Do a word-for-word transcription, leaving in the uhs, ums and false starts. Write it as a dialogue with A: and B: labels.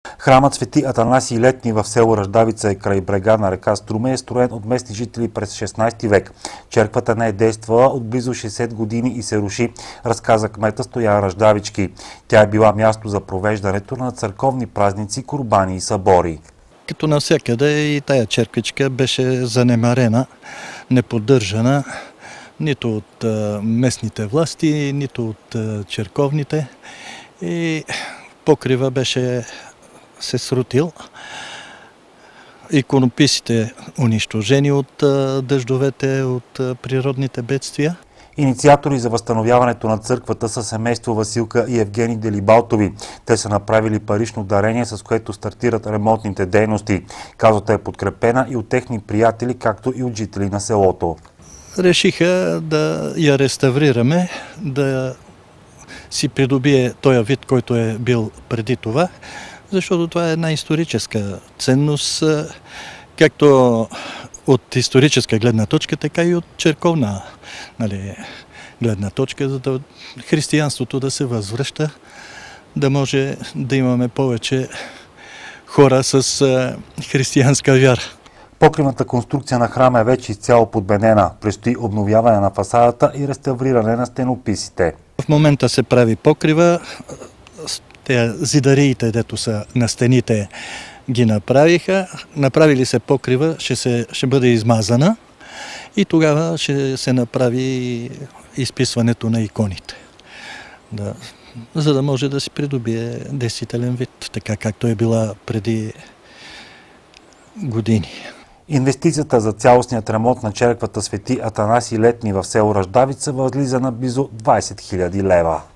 A: Храмът Свети Атанасий Летни в село Ръждавица е край брега на река Струме е строен от местни жители през шестнайсети век. Черквата не е действала от близо шейсет години и се руши, разказа кмета Стоян Ръждавички. Тя е била място за провеждането на църковни празници, курбани и събори.
B: Като навсякъде и тая черквичка беше занемарена, неподдържана нито от местните власти, нито от черковните. И покрива беше се срутил. Иконописите унищожени от дъждовете, от природните бедствия.
A: Инициатори за възстановяването на църквата са семейство Василка и Евгений Делибалтови. Те са направили парично дарение, с което стартират ремонтните дейности. Казата е подкрепена и от техни приятели, както и от жители на селото.
B: Решиха да я реставрираме, да си придобие този вид, който е бил преди това, защото това е една историческа ценност, както от историческа гледна точка, така и от черковна, нали, гледна точка, за да християнството да се възвръща, да може да имаме повече хора с християнска вяра.
A: Покривната конструкция на храма е вече изцяло подменена. Предстои обновяване на фасадата и реставриране на стенописите.
B: В момента се прави покрива. Те зидариите, дето са на стените, ги направиха. Направили се покрива, ще, се, ще бъде измазана и тогава ще се направи изписването на иконите. Да, за да може да си придобие действителен вид, така както е била преди години.
A: Инвестицията за цялостният ремонт на черквата Свети Атанасий Летни в село Ръждавица възлиза на близо двайсет хиляди лева.